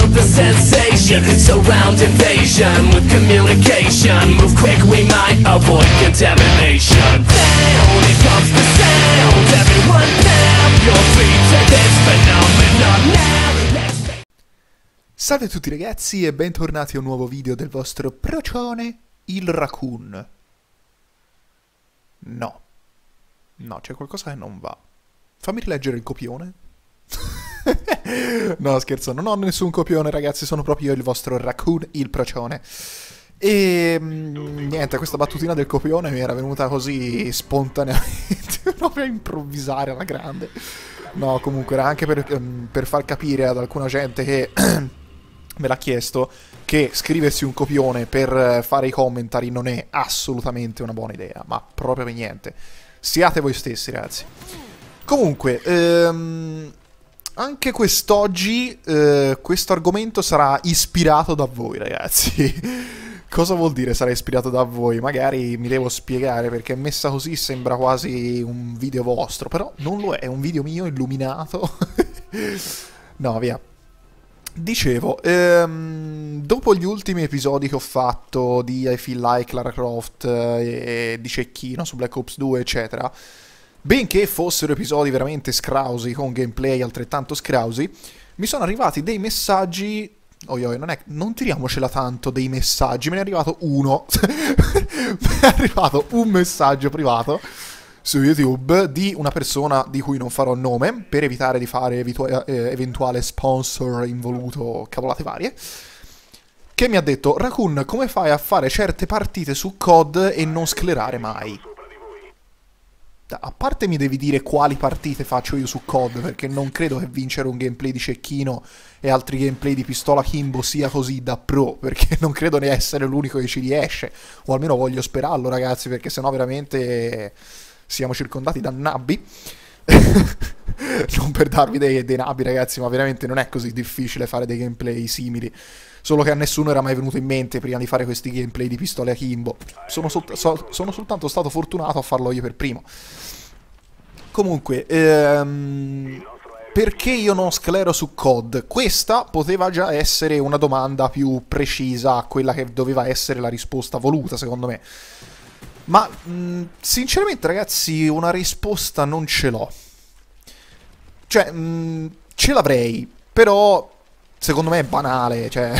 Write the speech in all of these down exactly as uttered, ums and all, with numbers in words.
want the sensation. Surround invasion with communication. Move quick, we might avoid contamination. Down, here comes the sound. Everyone down, you're free to this phenomenon now. Let's... Salve a tutti ragazzi e bentornati a un nuovo video del vostro procione, il Raccoon. No. No, c'è qualcosa che non va. Fammi rileggere il copione. No, scherzo, non ho nessun copione ragazzi, sono proprio io il vostro Raccoon, il procione. E niente, questa battutina del copione mi era venuta così spontaneamente, proprio a improvvisare alla grande. No, comunque era anche per, per far capire ad alcuna gente che me l'ha chiesto che scriversi un copione per fare i commentari non è assolutamente una buona idea, ma proprio per niente. Siate voi stessi ragazzi. Comunque, ehm, anche quest'oggi eh, questo argomento sarà ispirato da voi ragazzi. Cosa vuol dire sarà ispirato da voi? Magari mi devo spiegare perché messa così sembra quasi un video vostro, però non lo è, è un video mio illuminato. No, via. Dicevo, ehm, dopo gli ultimi episodi che ho fatto di I Feel Like Lara Croft eh, e di Cecchino su Black Ops due, eccetera, benché fossero episodi veramente scrausi, con gameplay altrettanto scrausi, mi sono arrivati dei messaggi... Oi oi, non, è, non tiriamocela tanto dei messaggi, me ne è arrivato uno. Me ne è arrivato un messaggio privato su YouTube di una persona di cui non farò nome, per evitare di fare eh, eventuale sponsor involuto, cavolate varie, che mi ha detto: Raccoon, come fai a fare certe partite su C O D e non sclerare mai? A parte mi devi dire quali partite faccio io su C O D, perché non credo che vincere un gameplay di Cecchino e altri gameplay di Pistola Kimbo sia così da pro, perché non credo ne essere l'unico che ci riesce, o almeno voglio sperarlo ragazzi, perché sennò veramente siamo circondati da nabbi. Non per darvi dei, dei nabbi ragazzi, ma veramente non è così difficile fare dei gameplay simili. Solo che a nessuno era mai venuto in mente prima di fare questi gameplay di Pistola Kimbo. Sono, sol so sono soltanto stato fortunato a farlo io per primo. Comunque, ehm, perché io non sclero su C O D? Questa poteva già essere una domanda più precisa a quella che doveva essere la risposta voluta, secondo me. Ma, mh, sinceramente ragazzi, una risposta non ce l'ho. Cioè, mh, ce l'avrei, però... secondo me è banale, cioè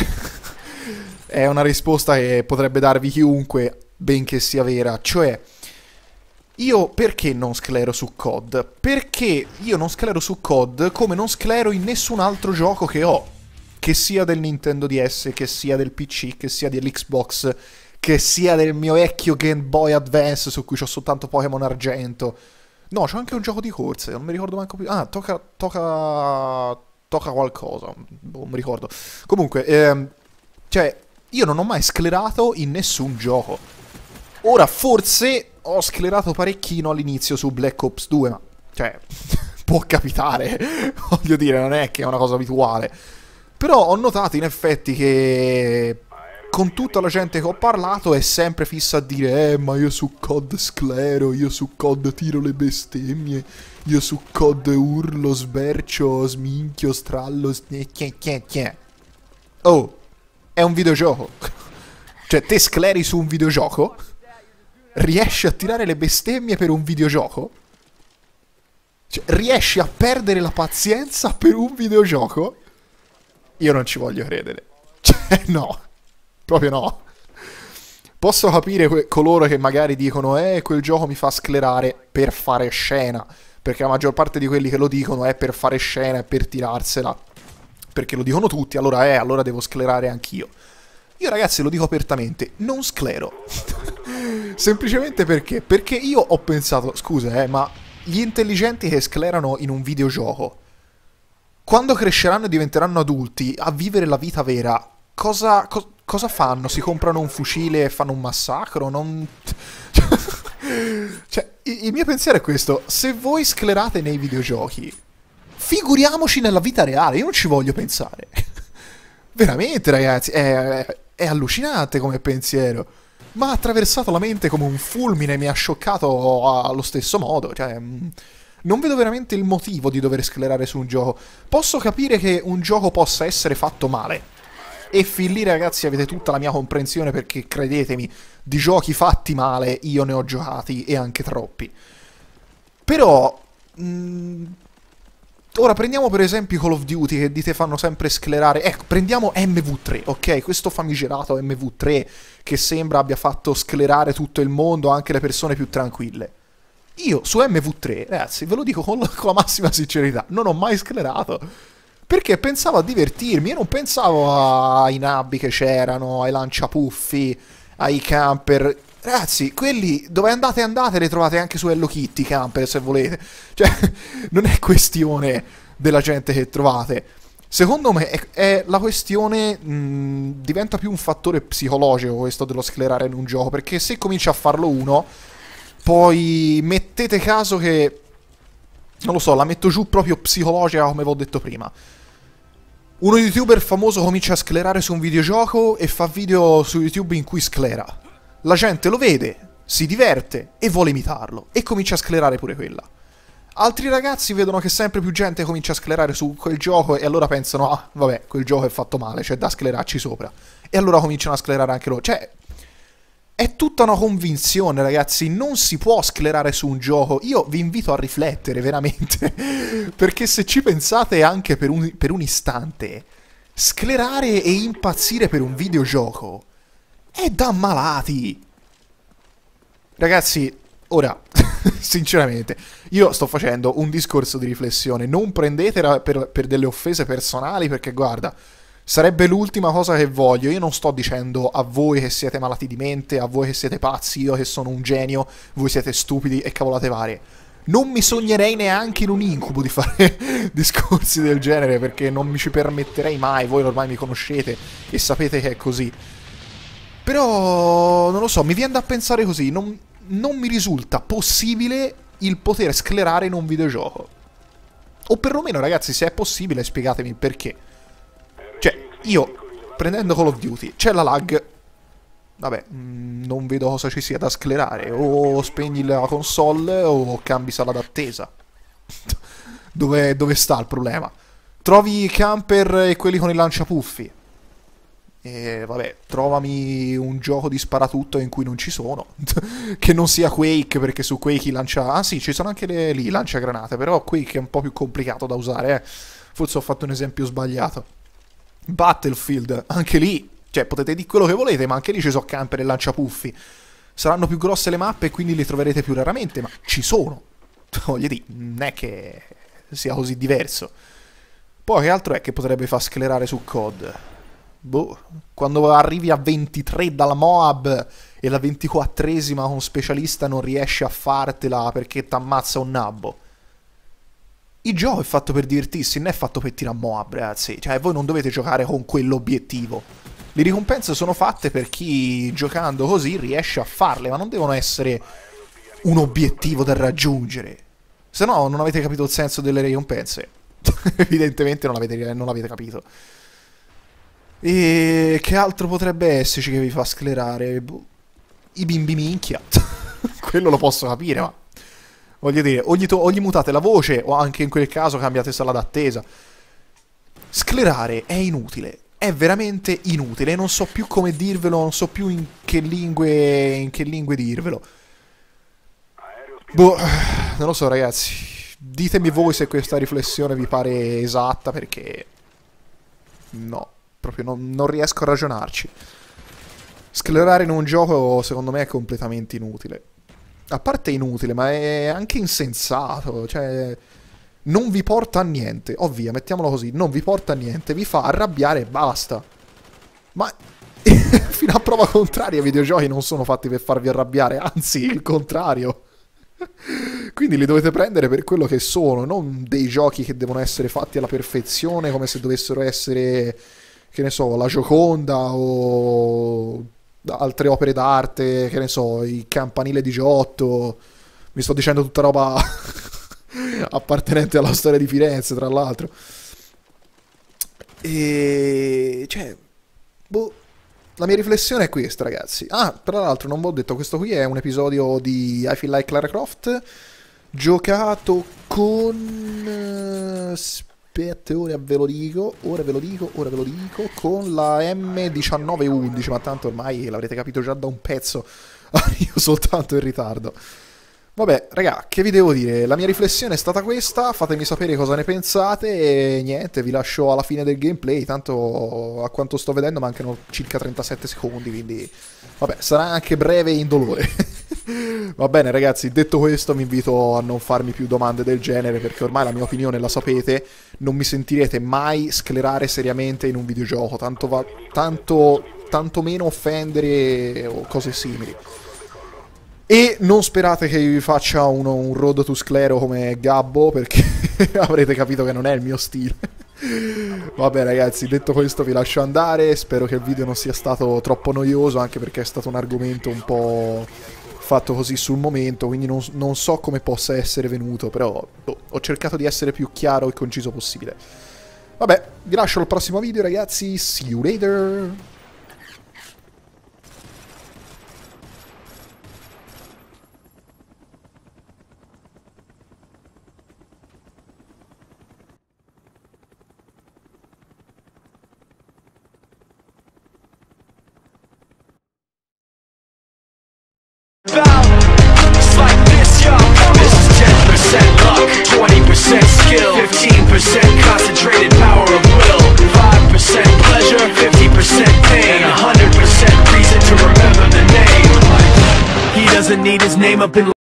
è una risposta che potrebbe darvi chiunque, benché sia vera. Cioè, io perché non sclero su C O D? Perché io non sclero su C O D come non sclero in nessun altro gioco che ho, che sia del Nintendo D S, che sia del P C, che sia dell'Xbox, che sia del mio vecchio Game Boy Advance su cui c'ho soltanto Pokémon Argento. No, c'ho anche un gioco di corse, non mi ricordo manco più. Ah, tocca... tocca... tocca qualcosa, non mi ricordo. Comunque, ehm, cioè, io non ho mai sclerato in nessun gioco. Ora, forse ho sclerato parecchino all'inizio su Black Ops due, ma, cioè, può capitare. Voglio dire, non è che è una cosa abituale. Però ho notato in effetti che con tutta la gente che ho parlato è sempre fissa a dire: Eh, ma io su C O D sclero, io su C O D tiro le bestemmie, io su C O D urlo, sbercio, sminchio, strallo, snecchia. Oh, è un videogioco. Cioè, te scleri su un videogioco? Riesci a tirare le bestemmie per un videogioco? Cioè, riesci a perdere la pazienza per un videogioco? Io non ci voglio credere. Cioè, no. Proprio no. Posso capire coloro che magari dicono: Eh, quel gioco mi fa sclerare per fare scena. Perché la maggior parte di quelli che lo dicono è per fare scena e per tirarsela. Perché lo dicono tutti, allora eh, allora devo sclerare anch'io. Io ragazzi lo dico apertamente, non sclero. Semplicemente perché? Perché io ho pensato, scusa eh, ma gli intelligenti che sclerano in un videogioco, quando cresceranno e diventeranno adulti, a vivere la vita vera, cosa, co cosa fanno? Si comprano un fucile e fanno un massacro? Non... Cioè, il mio pensiero è questo: se voi sclerate nei videogiochi, figuriamoci nella vita reale. Io non ci voglio pensare. Veramente ragazzi, è, è, è allucinante come pensiero. Ma ha attraversato la mente come un fulmine, mi ha scioccato allo stesso modo. Cioè, Non vedo veramente il motivo di dover sclerare su un gioco. Posso capire che un gioco possa essere fatto male. E fin lì, ragazzi, avete tutta la mia comprensione, perché credetemi, di giochi fatti male io ne ho giocati, e anche troppi. Però... Mh, ora prendiamo per esempio Call of Duty, che dite fanno sempre sclerare. Ecco, prendiamo M V tre, ok? Questo famigerato M V tre che sembra abbia fatto sclerare tutto il mondo, anche le persone più tranquille. Io su M V tre, ragazzi, ve lo dico con la, con la massima sincerità, non ho mai sclerato. Perché pensavo a divertirmi, io non pensavo ai nabbi che c'erano, ai lanciapuffi, ai camper. Ragazzi, quelli dove andate andate le trovate anche su Hello Kitty, camper, se volete. Cioè, non è questione della gente che trovate. Secondo me è, è la questione, mh, diventa più un fattore psicologico questo dello sclerare in un gioco, perché se comincia a farlo uno, poi mettete caso che, non lo so, la metto giù proprio psicologica, come vi ho detto prima. Uno youtuber famoso comincia a sclerare su un videogioco e fa video su YouTube in cui sclera. La gente lo vede, si diverte e vuole imitarlo, e comincia a sclerare pure quella. Altri ragazzi vedono che sempre più gente comincia a sclerare su quel gioco e allora pensano, ah, vabbè, quel gioco è fatto male, c'è da sclerarci sopra. E allora cominciano a sclerare anche loro. Cioè, è tutta una convinzione, ragazzi, non si può sclerare su un gioco. Io vi invito a riflettere, veramente, perché se ci pensate anche per un, per un istante, sclerare e impazzire per un videogioco è da malati. Ragazzi, ora, sinceramente, io sto facendo un discorso di riflessione, non prendetela per, per delle offese personali, perché guarda, sarebbe l'ultima cosa che voglio. Io non sto dicendo a voi che siete malati di mente, a voi che siete pazzi, io che sono un genio, voi siete stupidi e cavolate varie. Non mi sognerei neanche in un incubo di fare discorsi del genere, perché non mi ci permetterei mai. Voi ormai mi conoscete e sapete che è così. Però, non lo so, mi viene da pensare così. Non, non mi risulta possibile il poter sclerare in un videogioco. O perlomeno, ragazzi, se è possibile, spiegatemi perché. Cioè, io, prendendo Call of Duty, c'è la lag. Vabbè, mh, non vedo cosa ci sia da sclerare. O spegni la console o cambi sala d'attesa. dove, dove sta il problema? Trovi i camper e quelli con i lanciapuffi. E vabbè, trovami un gioco di sparatutto in cui non ci sono. Che non sia Quake, perché su Quake lancia... Ah sì, ci sono anche le, lì lanciagranate, però Quake è un po' più complicato da usare, eh. Forse ho fatto un esempio sbagliato. Battlefield, anche lì, cioè potete dire quello che volete, ma anche lì ci sono camper e lanciapuffi. Saranno più grosse le mappe e quindi li troverete più raramente, ma ci sono. Voglio dire, non è che sia così diverso. Poi che altro è che potrebbe far sclerare su C O D? Boh, quando arrivi a ventitré dalla Moab e la ventiquattresima con specialista non riesce a fartela perché t'ammazza un nabbo. Il gioco è fatto per divertirsi, non è fatto per tirare Moab, ragazzi. Cioè, voi non dovete giocare con quell'obiettivo. Le ricompense sono fatte per chi, giocando così, riesce a farle, ma non devono essere un obiettivo da raggiungere. Se no, non avete capito il senso delle ricompense. Evidentemente non avete, non l'avete capito. E che altro potrebbe esserci che vi fa sclerare? I bimbi minchia. Quello lo posso capire, ma... voglio dire, o gli, o gli mutate la voce, o anche in quel caso cambiate sala d'attesa. Sclerare è inutile, è veramente inutile, non so più come dirvelo, non so più in che lingue, in che lingue dirvelo. Boh, non lo so, ragazzi, ditemi voi se questa riflessione vi pare esatta, perché no, proprio non, non riesco a ragionarci. Sclerare in un gioco secondo me è completamente inutile. A parte inutile, ma è anche insensato, cioè non vi porta a niente, ovvio, mettiamolo così, non vi porta a niente, vi fa arrabbiare e basta. Ma fino a prova contraria i videogiochi non sono fatti per farvi arrabbiare, anzi il contrario. Quindi li dovete prendere per quello che sono, non dei giochi che devono essere fatti alla perfezione, come se dovessero essere, che ne so, la Gioconda o altre opere d'arte, che ne so, il Campanile di Giotto. Mi sto dicendo tutta roba appartenente alla storia di Firenze, tra l'altro. E cioè, boh, la mia riflessione è questa, ragazzi. Ah, tra l'altro non vi ho detto, questo qui è un episodio di I Feel Like Lara Croft giocato con con... aspetta, ora ve lo dico, ora ve lo dico, ora ve lo dico, con la M diciannove undici, ma tanto ormai l'avrete capito già da un pezzo, io soltanto in ritardo. Vabbè, raga, che vi devo dire? La mia riflessione è stata questa, fatemi sapere cosa ne pensate e niente, vi lascio alla fine del gameplay, tanto a quanto sto vedendo mancano circa trentasette secondi, quindi vabbè, sarà anche breve e indolore. Va bene ragazzi, detto questo vi invito a non farmi più domande del genere perché ormai la mia opinione la sapete, non mi sentirete mai sclerare seriamente in un videogioco, tanto, va, tanto, tanto meno offendere o cose simili. E non sperate che vi faccia uno, un road to sclero come Gabbo, perché avrete capito che non è il mio stile. Vabbè ragazzi, detto questo vi lascio andare, spero che il video non sia stato troppo noioso, anche perché è stato un argomento un po' fatto così sul momento, quindi non, non so come possa essere venuto, però oh, ho cercato di essere più chiaro e conciso possibile. Vabbè, vi lascio al prossimo video ragazzi, see you later! Just like this, yo. This is ten percent luck, twenty percent skill, fifteen percent concentrated power of will, five percent pleasure, fifty percent pain, and one hundred percent reason to remember the name. He doesn't need his name up in